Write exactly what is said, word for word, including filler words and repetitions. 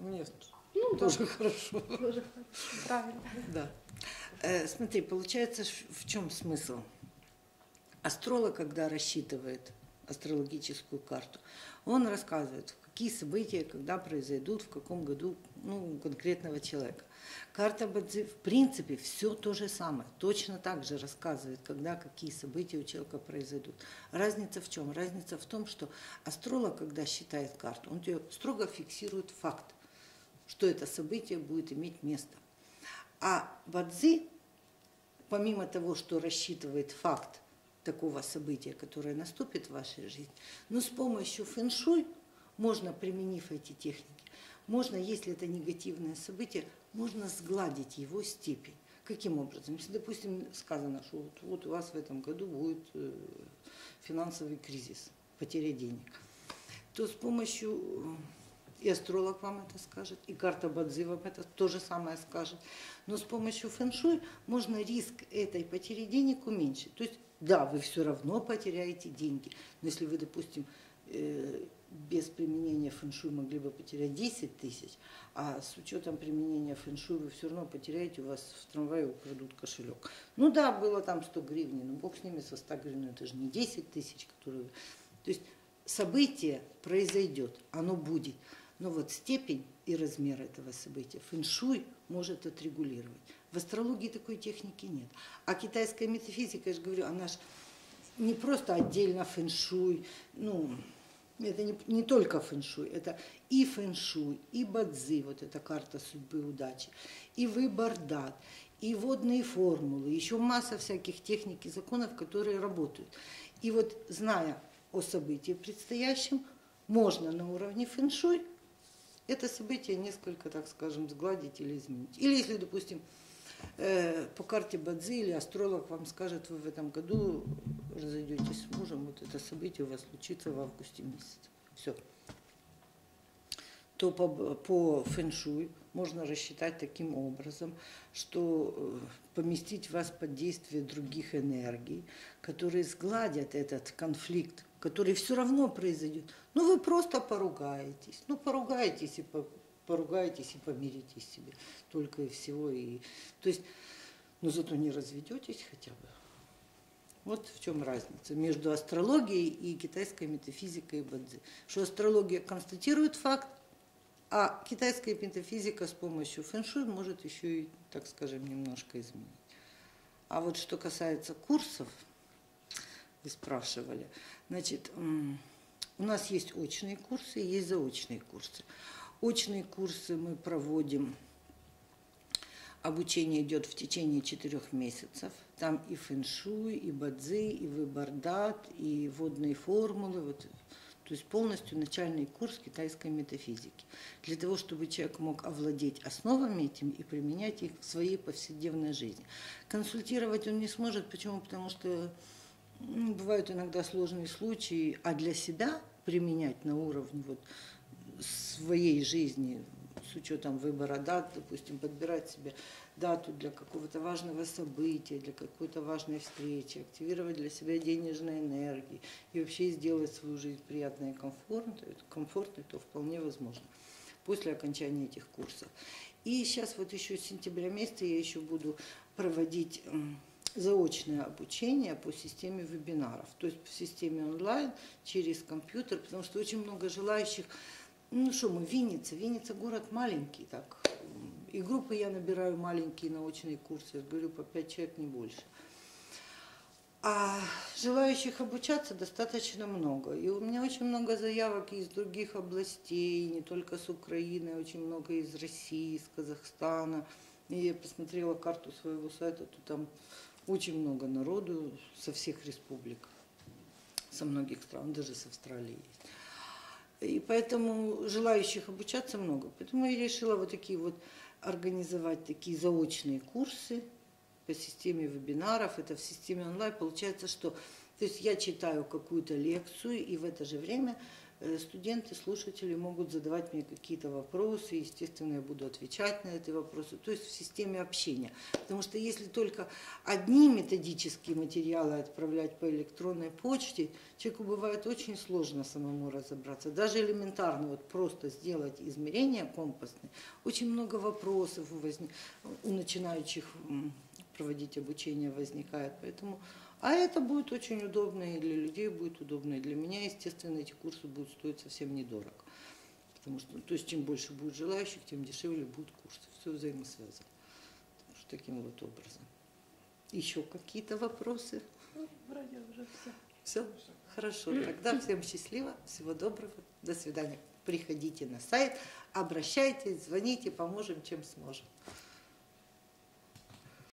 Нет, Ну, тоже да. хорошо. Тоже хорошо. Правильно. Да. Э, смотри, получается, ш- в чем смысл? Астролог, когда рассчитывает астрологическую карту, он рассказывает, какие события, когда произойдут, в каком году, ну, у конкретного человека. Карта Бадзи, в принципе, все то же самое, точно так же рассказывает, когда какие события у человека произойдут. Разница в чем? Разница в том, что астролог, когда считает карту, он тебе строго фиксирует факт, что это событие будет иметь место. А Бадзи, помимо того, что рассчитывает факт такого события, которое наступит в вашей жизни, но с помощью фэн-шуй можно, применив эти техники, можно, если это негативное событие, можно сгладить его степень. Каким образом? Если, допустим, сказано, что вот, вот у вас в этом году будет э, финансовый кризис, потеря денег, то с помощью, и астролог вам это скажет, и карта Бадзи вам это то же самое скажет, но с помощью фэн-шуй можно риск этой потери денег уменьшить. То есть, да, вы все равно потеряете деньги, но если вы, допустим, э, без применения фэн-шуй могли бы потерять десять тысяч, а с учетом применения фэн-шуй вы все равно потеряете, у вас в трамвае украдут кошелек. Ну да, было там сто гривен, но бог с ними, со ста гривен, это же не десять тысяч, которые... То есть событие произойдет, оно будет, но вот степень и размер этого события фэн-шуй может отрегулировать. В астрологии такой техники нет. А китайская метафизика, я же говорю, она же не просто отдельно фэн-шуй, ну, это не, не только фэн-шуй, это и фэн-шуй, и бадзи, вот эта карта судьбы и удачи, и выбор дат, и водные формулы, еще масса всяких техник и законов, которые работают. И вот, зная о событии предстоящем, можно на уровне фэн-шуй это событие несколько, так скажем, сгладить или изменить. Или если, допустим, э, по карте Бадзи или астролог вам скажет, вы в этом году разойдетесь с мужем, вот это событие у вас случится в августе месяце. Все. То по, по фэн-шуй можно рассчитать таким образом, что э, поместить вас под действие других энергий, которые сгладят этот конфликт, который все равно произойдет. Ну, вы просто поругаетесь. Ну, поругаетесь и по, поругаетесь и помиритесь себе. Только и всего. И, то есть, но зато не разведетесь хотя бы. Вот в чем разница между астрологией и китайской метафизикой и бадзи. Что астрология констатирует факт, а китайская метафизика с помощью фэн-шуй может еще и, так скажем, немножко изменить. А вот что касается курсов, вы спрашивали, значит, у нас есть очные курсы и есть заочные курсы. Очные курсы мы проводим, обучение идет в течение четырех месяцев. Там и фэн-шуй, и бадзи, и выбор дат, и водные формулы, вот. То есть полностью начальный курс китайской метафизики. Для того, чтобы человек мог овладеть основами этим и применять их в своей повседневной жизни. Консультировать он не сможет. Почему? Потому что ну, бывают иногда сложные случаи, а для себя применять на уровне вот своей жизни, с учетом выбора дат, допустим, подбирать себе дату для какого-то важного события, для какой-то важной встречи, активировать для себя денежные энергии и вообще сделать свою жизнь приятной и комфортной, комфортной, то вполне возможно после окончания этих курсов. И сейчас вот еще с сентября месяца я еще буду проводить заочное обучение по системе вебинаров, то есть в системе онлайн через компьютер, потому что очень много желающих. Ну что мы, Винница, Винница город маленький, так, и группы я набираю маленькие научные курсы, я говорю, по пять человек, не больше. А желающих обучаться достаточно много, и у меня очень много заявок из других областей, не только с Украины, очень много из России, из Казахстана. И я посмотрела карту своего сайта, то там очень много народу со всех республик, со многих стран, даже с Австралии есть. И поэтому желающих обучаться много. Поэтому я решила вот такие вот организовать такие заочные курсы по системе вебинаров. Это в системе онлайн. Получается, что то есть я читаю какую-то лекцию, и в это же время студенты, слушатели могут задавать мне какие-то вопросы, естественно, я буду отвечать на эти вопросы, то есть в системе общения. Потому что если только одни методические материалы отправлять по электронной почте, человеку бывает очень сложно самому разобраться. Даже элементарно вот просто сделать измерения компасные, очень много вопросов возник... у начинающих проводить обучение возникает, поэтому... А это будет очень удобно и для людей будет удобно, и для меня, естественно, эти курсы будут стоить совсем недорого. Потому что, то есть, чем больше будет желающих, тем дешевле будут курсы. Все взаимосвязано. Так что таким вот образом. Еще какие-то вопросы? Ну, вроде уже все. Все? Хорошо. Тогда всем счастливо, всего доброго, до свидания. Приходите на сайт, обращайтесь, звоните, поможем, чем сможем.